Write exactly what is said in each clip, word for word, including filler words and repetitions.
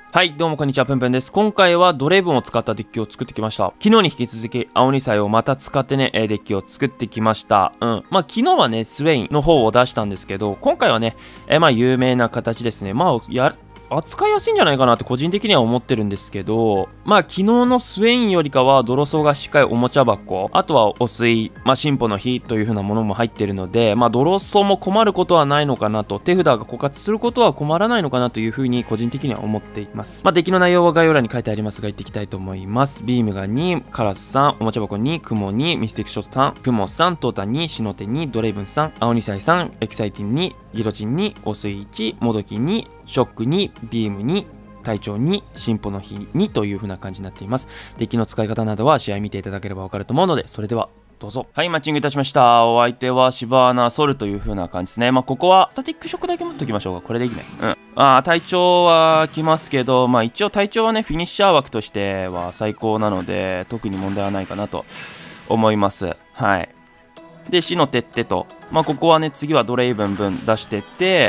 はい、どうもこんにちは、ぷんぷんです。今回はドレーブンを使ったデッキを作ってきました。昨日に引き続き、青二歳をまた使ってね、デッキを作ってきました。うん。まあ、昨日はね、スウェインの方を出したんですけど、今回はね、えまあ、有名な形ですね。まあ、や、扱いやすいんじゃないかなって個人的には思ってるんですけど、まあ昨日のスウェインよりかはドロソーがしっかりおもちゃ箱、あとはお水、まあ進歩の日という風なものも入ってるので、まあドロソーも困ることはないのかなと、手札が枯渇することは困らないのかなという風に個人的には思っています。まあデッキの内容は概要欄に書いてありますが言っていきたいと思います。ビームがに、カラスさん、おもちゃ箱に、クモに、ミスティックショットさん、クモさん、トータに、シノテに、ドレイブンさん、青二歳さん、エキサイティンに、ギロチンに、汚水いち、モドキに、ショックに、ビームに、隊長に、進歩の日にという風な感じになっています。デッキの使い方などは試合見ていただければわかると思うので、それではどうぞ。はい、マッチングいたしました。お相手はシバーナソルという風な感じですね。まあ、ここはスタティックショックだけ持っておきましょうか。これでいいね。うん。ああ、隊長は来ますけど、まあ一応隊長はね、フィニッシャー枠としては最高なので、特に問題はないかなと思います。はい。で、死のてってと。まあ、ここはね、次はドレイブン分出してって、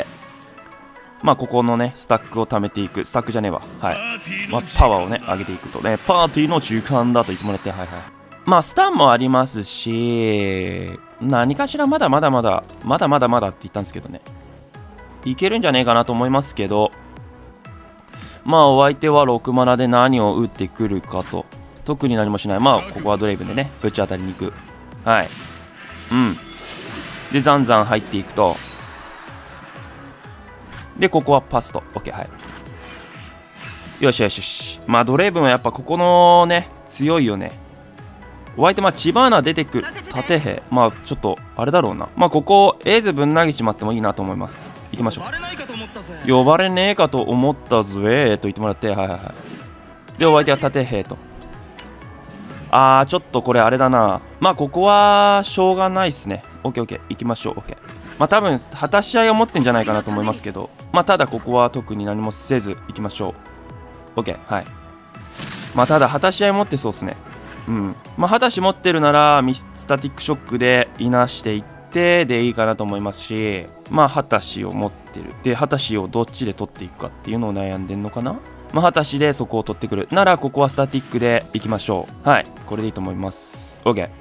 まあここのねスタックを貯めていく、スタックじゃねえわ、はい、まあ、パワーをね上げていくとね、パーティーの時間だと言ってもらって、はいはい、まあスタンもありますし、何かしらまだまだまだまだまだまだって言ったんですけどね、いけるんじゃねえかなと思いますけど、まあお相手はろくマナで何を打ってくるかと、特に何もしない。まあここはドレイブでねぶち当たりに行く、はい、うんでザンザン入っていくと、で、ここはパスと。OK、はい。よしよしよし。まあ、ドレーブンはやっぱここのね、強いよね。お相手、まあ、チバーナ出てくる。縦兵。まあ、ちょっと、あれだろうな。まあ、ここ、エーズぶん投げちまってもいいなと思います。行きましょう。呼ばれねえかと思ったぜと言ってもらって、はいはいはい。で、お相手は縦兵と。あー、ちょっとこれあれだな。まあ、ここは、しょうがないっすね。OK、OK。行きましょう。OK。まあ多分果たし合いを持ってんじゃないかなと思いますけど、まあただここは特に何もせず行きましょう。 OK、 はい。まあただ果たし合い持ってそうですね。うん。まあ果たし持ってるならミスタティックショックでいなしていってでいいかなと思いますし、まあ果たしを持ってるで、果たしをどっちで取っていくかっていうのを悩んでんのかな。まあ果たしでそこを取ってくるならここはスタティックでいきましょう。はい、これでいいと思います。 OK、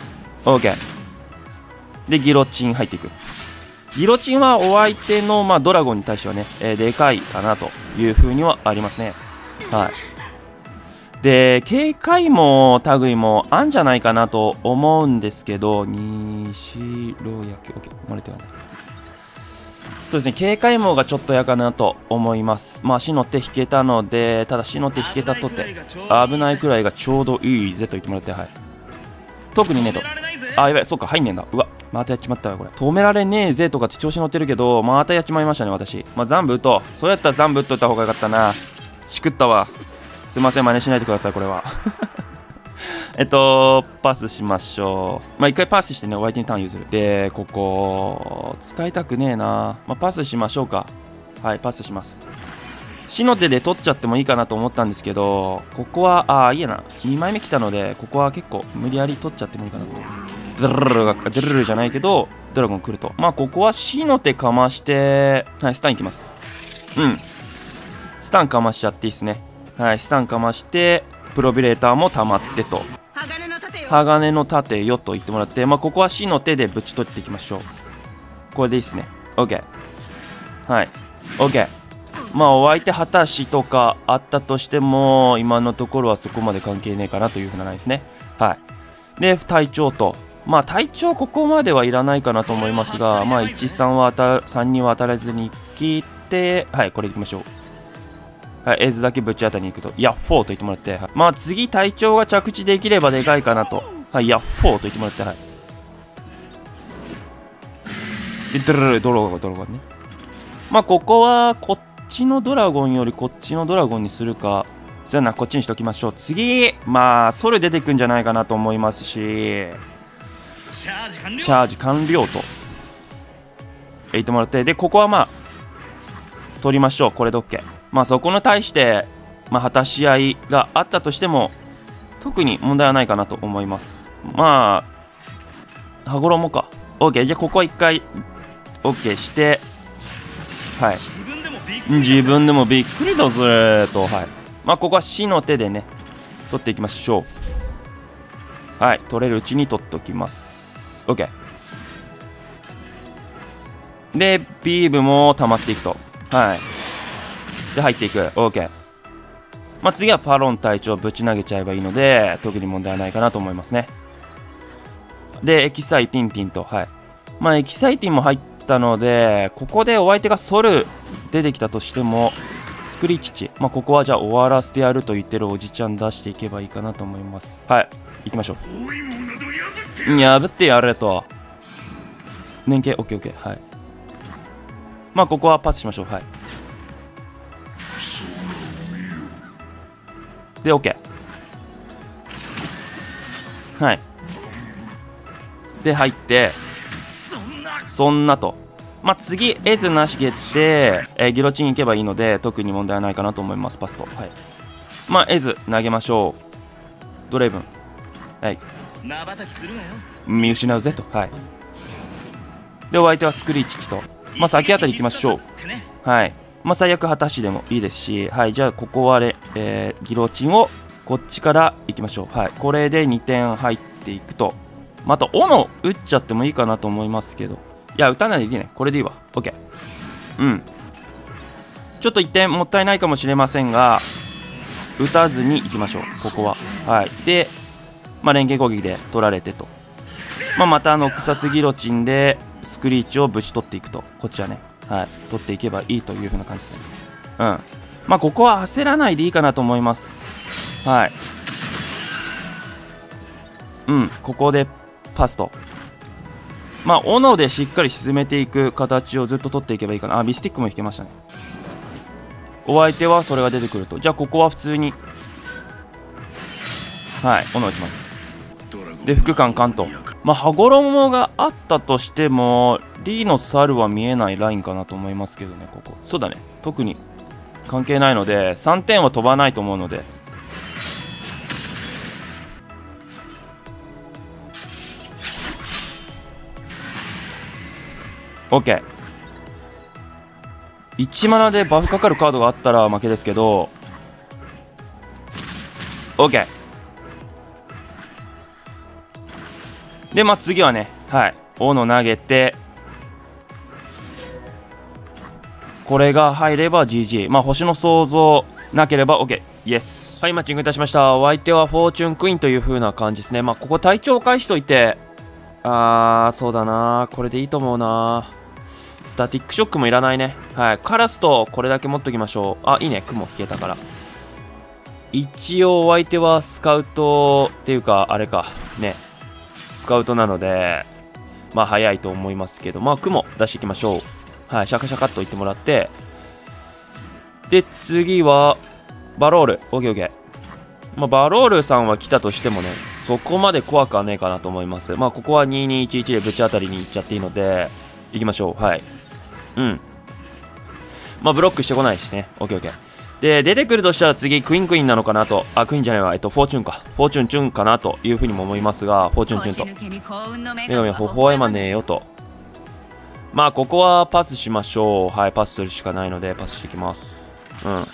OK でギロチン入っていく。ギロチンはお相手の、まあ、ドラゴンに対してはね、えー、でかいかなというふうにはありますね。はい。で、警戒も類もあんじゃないかなと思うんですけど、西ろやき、OK、漏れてはない。そうですね、警戒網がちょっとやかなと思います。まあ、死の手引けたので、ただ死の手引けたとて、危ないくらいがちょうどいいぜと言ってもらって、はい。特にねと。あ、やばい、そっか、入んねえんだ。うわ、またやっちまったわ、これ。止められねえぜとかって調子乗ってるけど、またやっちまいましたね、私。まあ、ザンブ打とう。そうやったらザンブ打っといた方がよかったな。しくったわ。すいません、真似しないでください、これは。えっと、パスしましょう。まあ、一回パスしてね、お相手にターン譲る。で、ここ、使いたくねえな。まあ、パスしましょうか。はい、パスします。死の手で取っちゃってもいいかなと思ったんですけど、ここは、ああ、いいやな。にまいめ来たので、ここは結構無理やり取っちゃってもいいかなと思います。ドゥルルルが、ドゥルルルじゃないけど、ドラゴン来ると。まあ、ここは死の手かまして、はい、スタンいきます。うん。スタンかましちゃっていいっすね。はい、スタンかまして、プロビレーターも溜まってと。鋼の盾よと言ってもらって、まあ、ここは死の手でぶち取っていきましょう。これでいいっすね。OK。はい。OK。まあ、お相手果たしとかあったとしても、今のところはそこまで関係ねえかなというふうなないですね。はい。で、隊長と。まあ、隊長ここまではいらないかなと思いますが、まあ、いち、さんは当た、さんには当たらずに切って、はい、これいきましょう。はい、エーズだけぶち当たりに行くと、ヤッフォーと言ってもらって、はい、まあ、次、隊長が着地できればでかいかなと。はい、ヤッフォーと言ってもらって、はい。で、ドロロドロゴン、ドロゴンね。まあ、ここは、こっちのドラゴンよりこっちのドラゴンにするか、そうやな、こっちにしときましょう。次、まあ、ソル出てくんじゃないかなと思いますし、チャージ完了と言ってもらって、で、ここはまあ、取りましょう。これで OK。まあ、そこに対して、まあ、果たし合いがあったとしても、特に問題はないかなと思います。まあ、羽衣か。OK。じゃあ、ここは一回、OK して、はい。 自分でもびっくりだぜと。はい。まあここは死の手でね取っていきましょう。はい、取れるうちに取っておきます。 OK でビームも溜まっていくと。はいで入っていく。 OK。 まあ次はパロン隊長ぶち投げちゃえばいいので特に問題ないかなと思いますね。でエキサイティンティンと。はい。まあエキサイティンも入ったのでここでお相手がソル出てきたとしてもスクリッチ、まあここはじゃあ終わらせてやると言ってるおじちゃん出していけばいいかなと思います。はい行きましょう。破ってやれと。連携 オーケーオーケー。はい。まあここはパスしましょう。はいで OK。 はいで入ってそんなと。まあ次エズなしげって、えー、ギロチンいけばいいので特に問題ないかなと思います。パスと。はい。まあエズ投げましょう。ドレイブンはい見失うぜと。はいでお相手はスクリーチと。まあ先あたり行きましょう。はい。まあ最悪果たしでもいいですし、はい。じゃあここはね、えー、ギロチンをこっちから行きましょう。はい。これでにてん入っていくと。また斧打っちゃってもいいかなと思いますけど、いや打たないでいいね。これでいいわ。 OK。 うんちょっといってんもったいないかもしれませんが打たずに行きましょうここは。はいでまあ連携攻撃で取られてと。まあまたあの草スギロチンでスクリーチをぶち取っていくと。こっちはねはい取っていけばいいという風な感じですね。うんまあここは焦らないでいいかなと思います。はいうんここでパスと。まあ斧でしっかり沈めていく形をずっと取っていけばいいかな。あミスティックも引けましたね。お相手はそれが出てくると。じゃあここは普通にはい斧打ちます。で副官関東。まあ羽衣があったとしてもリーの猿は見えないラインかなと思いますけどね。ここそうだね特に関係ないのでさんてんは飛ばないと思うので。OK。 いちマナでバフかかるカードがあったら負けですけど OK。 でまあ次はねはい斧投げてこれが入れば ジージー。 まあ星の想像なければ OK。 イエス。はいマッチングいたしました。お相手はフォーチュンクイーンという風な感じですね。まあここ体調返しといてあーそうだなこれでいいと思うな。スタティックショックもいらないね。はいカラスとこれだけ持っときましょう。あいいね雲引けたから。一応お相手はスカウトっていうかあれかねスカウトなのでまあ早いと思いますけど、まあ雲出していきましょう。はいシャカシャカっといってもらって、で次はバロール オーケーオーケー。 まあバロールさんは来たとしてもねそこまで怖くはねえかなと思います。まあここはににいちいちでぶち当たりに行っちゃっていいので行きましょう。はいうんまあブロックしてこないしね オーケーオーケー。 で出てくるとしたら次クイーンクイーンなのかなと。あクイーンじゃないわえっとフォーチュンかフォーチュンチュンかなというふうにも思いますが、フォーチュンチュンと女神は微笑まねえよと。まあここはパスしましょう。はいパスするしかないのでパスしていきます。うん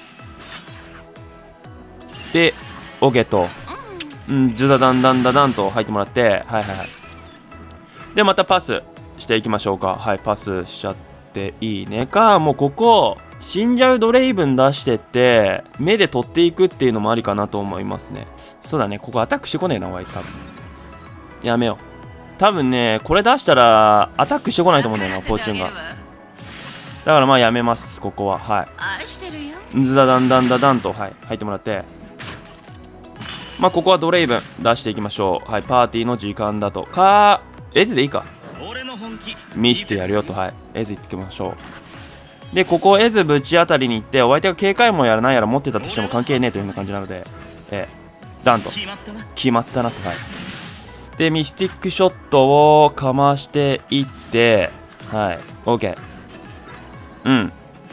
で OK とうんズダダンダンダダンと入ってもらって、はいはいはいでまたパスしていきましょうか。はいパスしちゃっていいねか。もうここ死んじゃうドレイブン出してって目で取っていくっていうのもありかなと思いますね。そうだねここアタックしてこねえなお前多分やめよう。多分ねこれ出したらアタックしてこないと思うんだよなフォーチュンが。だからまあやめますここは。はいズダダンダンダダンとはい入ってもらって、まあここはドレイブン出していきましょう。はいパーティーの時間だとかエズでいいか見せてやるよと。はいエズいってきましょう。でここエズぶち当たりに行ってお相手が警戒もやらないやら持ってたとしても関係ねえというような感じなのでえー、ダンと決まったなと。はいでミスティックショットをかましていってはい OK うん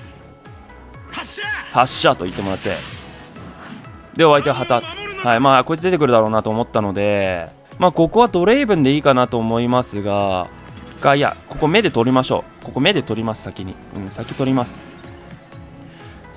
発射と言ってもらって、でお相手は旗。はいまあこいつ出てくるだろうなと思ったのでまあここはドレイブンでいいかなと思いますががいやここ目で取りましょう。ここ目で取ります先にうん先取ります。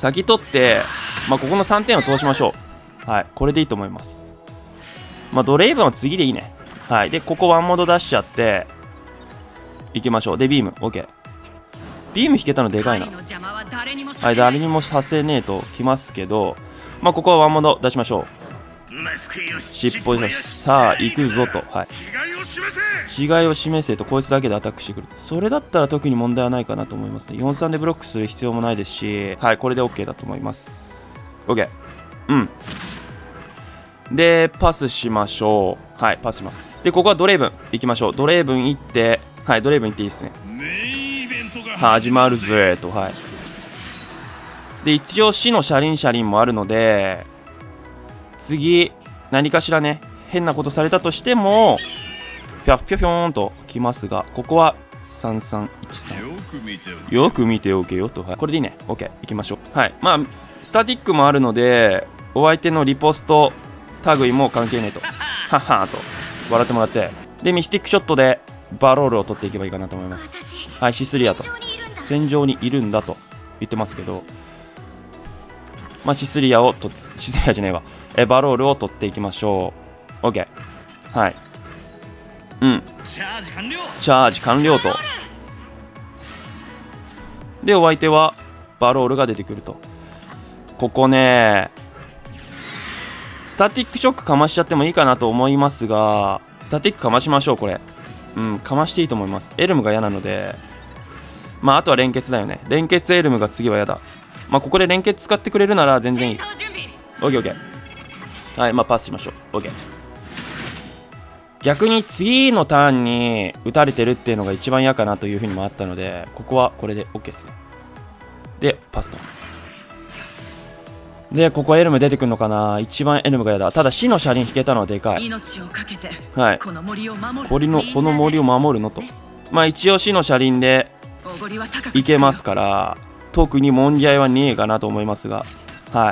先取って、まあ、ここのさんてんを通しましょう。はい、これでいいと思います。まあ、ドレイブンは次でいいね。はい、でここワンモード出しちゃっていきましょう。でビーム OK。 ビーム引けたのでかいな。はい、誰にもさせねえときますけど、まあここはワンモード出しましょう。尻尾よし、さあ行くぞと。はい、違いを示せと、こいつだけでアタックしてくる。それだったら特に問題はないかなと思いますね。よんさんでブロックする必要もないですし、はい、これで OK だと思います。 OK。 うん、でパスしましょう。はい、パスします。でここはドレーブン行きましょう。ドレーブン行って、はい、ドレーブン行っていいですね。始まるぜと。はい、で一応死の車輪車輪もあるので、次何かしらね変なことされたとしてもぴょぴょぴょーんときますが、ここはさんさんいちさん、よく見ておけよと。はい、これでいいね。 OK 行きましょう。はい、まあスタティックもあるので、お相手のリポスト類も関係ねえとはっはーと笑ってもらって、でミスティックショットでバロールを取っていけばいいかなと思います。はい、シスリアと戦場にいるんだと言ってますけど、まあシスリアをとシスリアじゃねえわ、えバロールを取っていきましょう。 OK。 はい、うんチャージ完了、チャージ完了と。でお相手はバロールが出てくると。ここねスタティックショックかましちゃってもいいかなと思いますが、スタティックかましましょう。これうんかましていいと思います。エルムが嫌なので、まああとは連結だよね。連結エルムが次は嫌だ。まあここで連結使ってくれるなら全然いい。 OKOK。 はい、まあパスしましょう。 OK。 逆に次のターンに打たれてるっていうのが一番嫌かなというふうにもあったので、ここはこれで OK ですね。でパスと。でここはエルム出てくるのかな。一番エルムが嫌だ。ただ死の車輪引けたのはでかい。はい、この森を守るのと。まあ一応死の車輪でいけますから、特に問題はねえかなと思いますが、はい。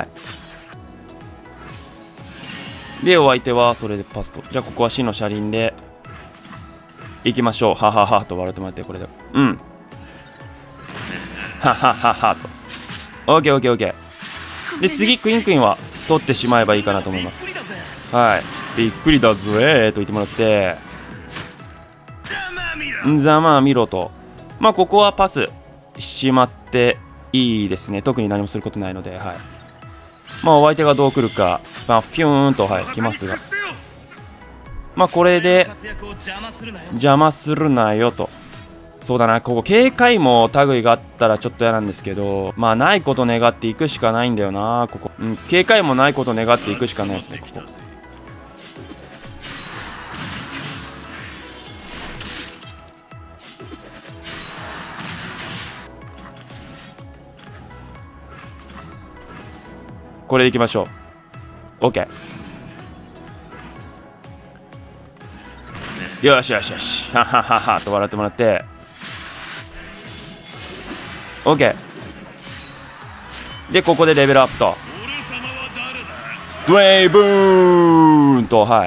でお相手はそれでパスと。じゃあここは死の車輪でいきましょう。はははと笑ってもらって、これでうんははははと。 OKOKOK。 で次クイーンクイーンは取ってしまえばいいかなと思います。はい、びっくりだぜと言ってもらって、ざまあ見ろと。まあここはパスしまっていいですね。特に何もすることないので、はい。まあお相手がどう来るか、まあ、ピューンと、はい、来ますが、まあこれで邪魔するなよと。そうだな、ここ警戒も類があったらちょっと嫌なんですけど、まあないこと願っていくしかないんだよなここ。うん、警戒もないこと願っていくしかないですねここ。これでいきましょう。 OK。 よしよしよし、ははははと笑ってもらって、 OK。 でここでレベルアップと、ドレイブーンと、はい。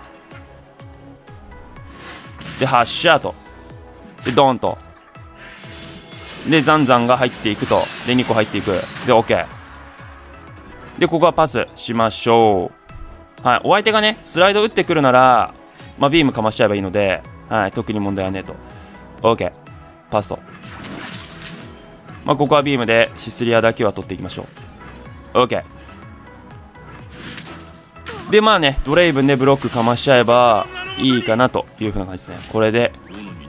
で発射と、でドンと、でザンザンが入っていくと、でにこ入っていく、で OK。でここはパスしましょう。はい、お相手がねスライド打ってくるなら、まあ、ビームかましちゃえばいいので、はい、特に問題はねえと。 OK パスと。まあここはビームでシスリアだけは取っていきましょう。 OK でまあねドレイブンでブロックかましちゃえばいいかなというふうな感じですね。これで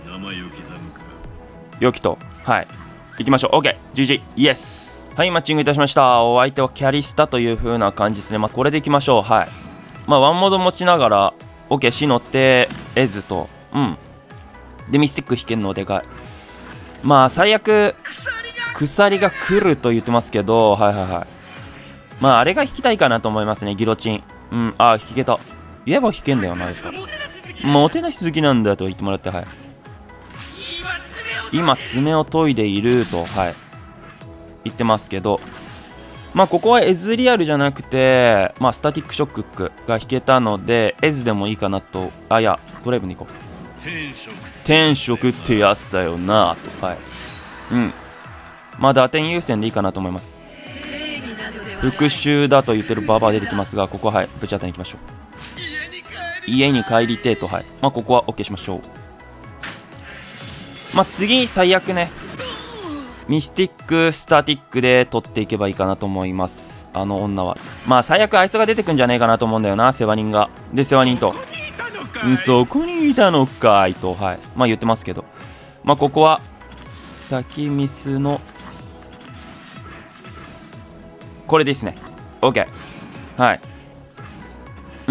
良きと、はい行きましょう。 OK ジージー イエス。はい、マッチングいたしました。お相手はキャリスタという風な感じですね。まあ、これでいきましょう。はい。まあ、ワンモード持ちながら、OK、死のって、エズと、うん。で、ミスティック引けるのでかい。まあ、最悪、鎖が来ると言ってますけど、はいはいはい。まあ、あれが引きたいかなと思いますね、ギロチン。うん、あ、引けた。言えば引けんだよな、やっぱ。もてなし好きなんだと言ってもらって、はい。今、爪を研いでいると、はい。言ってますけど、まあここはエズリアルじゃなくて、まあスタティックショックが引けたのでエズでもいいかなと。あ、いやドライブに行こう。天職ってやつだよなと。はい、うん、まあ打点優先でいいかなと思います。 復讐だと言ってるババア出てきますが、ここははいぶち当たりに行きましょう。家に帰りてえと、はい、まあここは OK しましょう。まあ次最悪ねミスティックスタティックで取っていけばいいかなと思います。あの女はまあ最悪あいつが出てくんじゃねえかなと思うんだよな、世話人が。で世話人とんそこにいたのかいと、はい、まあ言ってますけど、まあここは先ミスのこれですね。 OK、 はい、うん、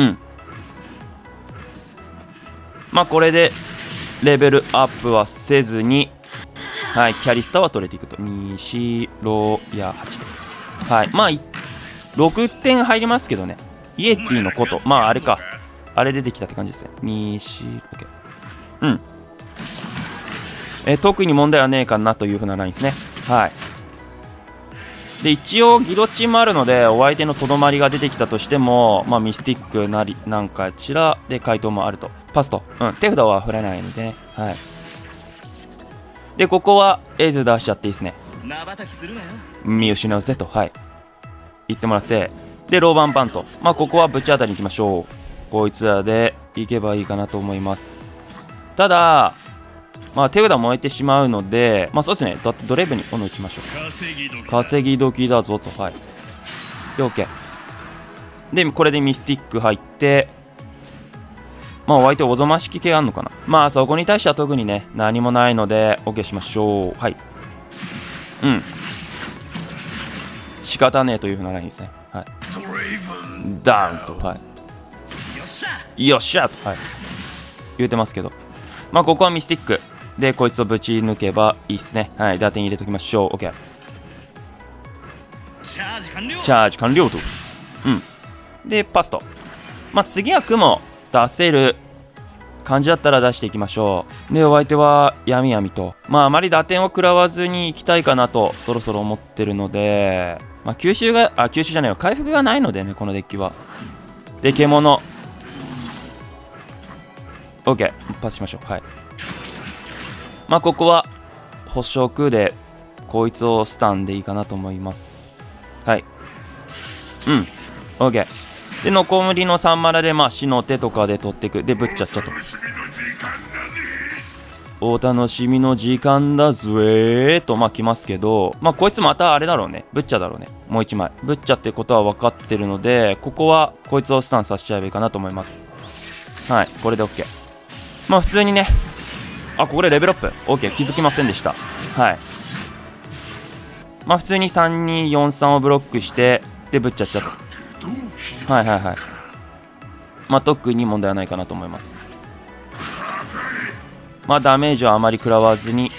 まあこれでレベルアップはせずに、はい、キャリスターは取れていくと。に、白やはちと、はい、まあろくてん入りますけどね。イエティのこと、まああれか、あれ出てきたって感じですね。に、白、OK、うん、え特に問題はねえかなというふうなラインですね。はい。で一応ギロチンもあるので、お相手のとどまりが出てきたとしても、まあ、ミスティックなりなんかしらで回答もあると。パスと、うん、手札は振らないので、ね、はい。でここはエイズ出しちゃっていいですね。見失うぜと、はい、言ってもらって、でローバンバンと、まあここはぶち当たりに行きましょう。こいつらでいけばいいかなと思います。ただまあ手札燃えてしまうので、まあそうですね、だってドレイブに斧打ちましょう。稼ぎ時だぞと、はい。で OK でこれでミスティック入って、まあお相手おぞましき系あんのかな。まあそこに対しては特にね何もないので OK しましょう。はい、うん、仕方ねえというふうなラインですね。はい、ダウンと、はい、よっしゃと、はい、言うてますけど、まあここはミスティックでこいつをぶち抜けばいいっすね。はい、打点入れときましょう。 OK、 チャージ完了と、うん、でパスと、まあ次は雲出せる感じだったら出していきましょう。でお相手は闇闇と、まああまり打点を食らわずにいきたいかなとそろそろ思ってるので、まあ吸収があ吸収じゃないよ、回復がないのでねこのデッキは。で獣 OK パスしましょう。はい、まあここは捕食でこいつをスタンでいいかなと思います。はい、うん OK で残りのさんマナでまあ死の手とかで取っていく。でぶっちゃっちゃと、お楽しみの時間だぜーとまあ来ますけど、まあこいつまたあれだろうね、ぶっちゃだろうね。もういちまいぶっちゃってことは分かってるので、ここはこいつをスタンさせちゃえばいいかなと思います。はい、これで OK。 まあ普通にね、あここでレベルアップ OK 気づきませんでした。はい、まあ普通にさんによんさんをブロックしてでぶっちゃっちゃと、はいはいはい、まあ特に問題はないかなと思います。まあダメージはあまり食らわずに、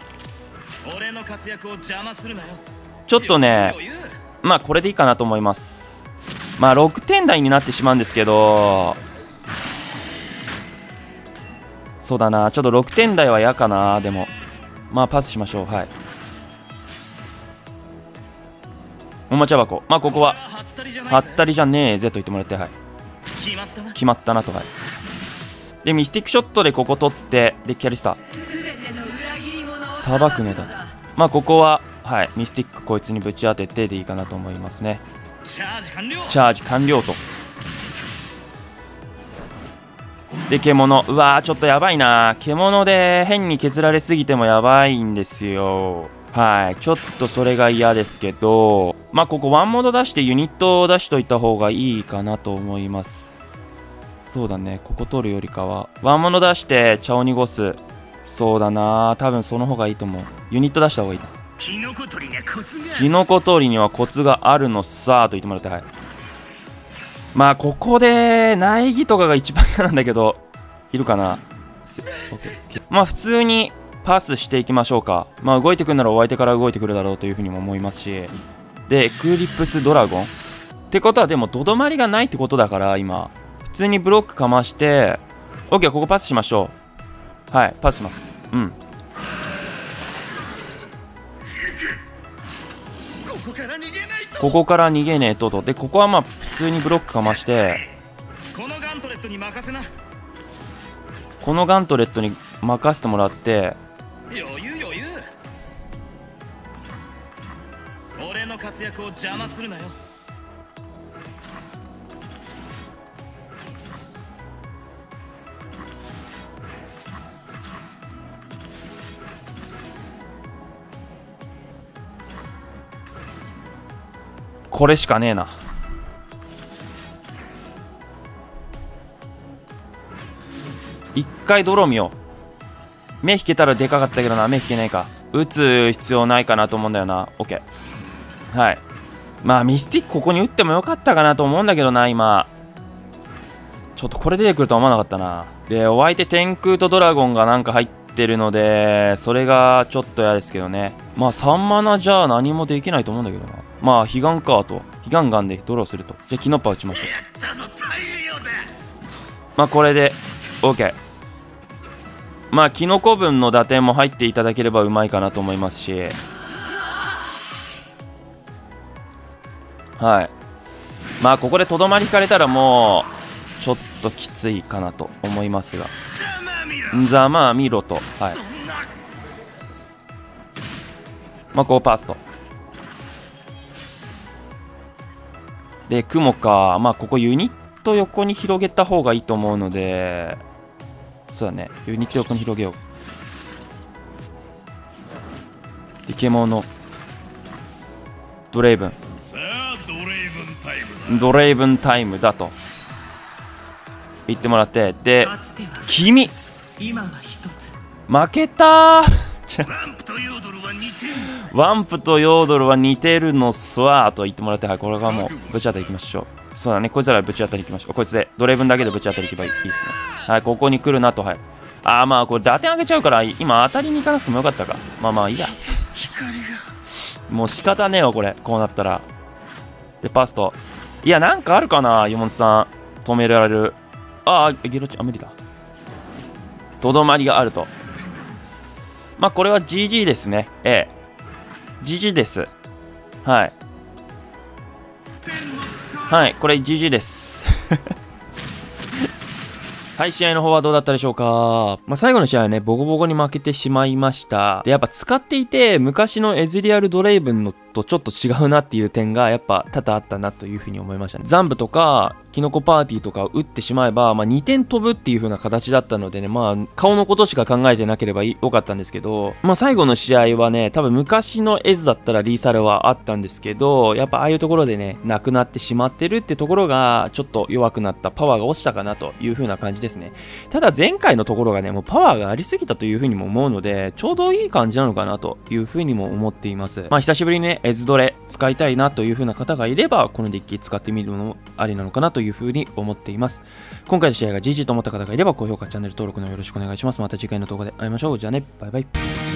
ちょっとねまあこれでいいかなと思います。まあろくてん台になってしまうんですけど、そうだな、ちょっとろくてん台は嫌かな。でもまあパスしましょう。はい、おもちゃ箱、まあここははったりじゃねえぜと言ってもらって、はい、決まったなと。はい、でミスティックショットでここ取って、でキャリスターさばくのだ。まあここははいミスティックこいつにぶち当ててでいいかなと思いますね。チャージ完了と、で獣、うわーちょっとやばいな、獣で変に削られすぎてもやばいんですよ。はい、ちょっとそれが嫌ですけど、まあここワンモード出してユニットを出しといた方がいいかなと思います。そうだね、ここ取るよりかはワンモード出して茶を濁す、そうだな、多分その方がいいと思う。ユニット出した方がいいな。キノコ取りにはコツがキノコ取りにはコツがあるのさと言ってもらって、はい、まあここで苗木とかが一番嫌なんだけど、いるかな。まあ普通にパスしていきましょうか。まあ動いてくるならお相手から動いてくるだろうというふうにも思いますし、でエクリプスドラゴンってことはでもとどまりがないってことだから、今普通にブロックかまして OK、 ここパスしましょう。はい、パスします。うん、ここから逃げねえとと。でここはまあ普通にブロックかまして、このガントレットに任せな、このガントレットに任せてもらって、余裕余裕、俺の活躍を邪魔するなよ。 これしかねえな。一回ドロー見よう。目引けたらでかかったけどな。目引けないか。打つ必要ないかなと思うんだよな。 OK。 はい。まあミスティックここに打ってもよかったかなと思うんだけどな。今ちょっとこれ出てくるとは思わなかったな。でお相手天空とドラゴンがなんか入ってるので、それがちょっと嫌ですけどね。まあさんマナじゃ何もできないと思うんだけどな。まあ彼岸かと彼岸ガンでドローすると。じゃあキノッパ打ちましょう。まあこれで OK。 まあキノコ分の打点も入っていただければうまいかなと思いますし、はい。まあここでとどまり引かれたらもうちょっときついかなと思いますが、ざまあ見ろと。はい。まあこうパスと。で雲か。まあここユニット横に広げた方がいいと思うので、そうだね、ユニット横に広げよう。で獣ドレイブンドレイブンタイムだと言ってもらって、で君負けたーワンプとヨードルは似てるワンプとヨードルは似てるのすわーと言ってもらって、はい、これからもうぶち当たりいきましょう。そうだね、こいつらぶち当たりいきましょう。こいつでドレイブンだけでぶち当たりいけばいいですね。はい、ここに来るなと。はい。ああ、まあこれ打点上げちゃうから今当たりに行かなくてもよかったか。まあまあいいや、もう仕方ねえわこれ、こうなったら。でパスと、いやなんかあるかな、ヨモンさん止められる。ああゲロチ、あ無理だ。とどまりがあると。まあこれは ジージー ですね。ええ ジージー です。はいはい、これ ジージー ですはい、試合の方はどうだったでしょうか。まあ、最後の試合はね、ボコボコに負けてしまいました。で、やっぱ使っていて、昔のエズリアル・ドレイブンのとちょっと違うなっていう点が、やっぱ多々あったなというふうに思いましたね。ザンブとか、キノコパーティーとかを打ってしまえば、まあ、にてん飛ぶっていう風な形だったのでね、まあ、顔のことしか考えてなければよかったんですけど、まあ、最後の試合はね、多分昔のエズだったらリーサルはあったんですけど、やっぱああいうところでね、なくなってしまってるってところが、ちょっと弱くなった、パワーが落ちたかなという風な感じですね。ただ前回のところがね、もうパワーがありすぎたという風にも思うので、ちょうどいい感じなのかなという風にも思っています。まあ、久しぶりにね、エズドレ使いたいなという風な方がいれば、このデッキ使ってみるのもありなのかなという風に思っています。今回の試合が ジージー と思った方がいれば、高評価、チャンネル登録のよろしくお願いします。また次回の動画で会いましょう。じゃあね、バイバイ。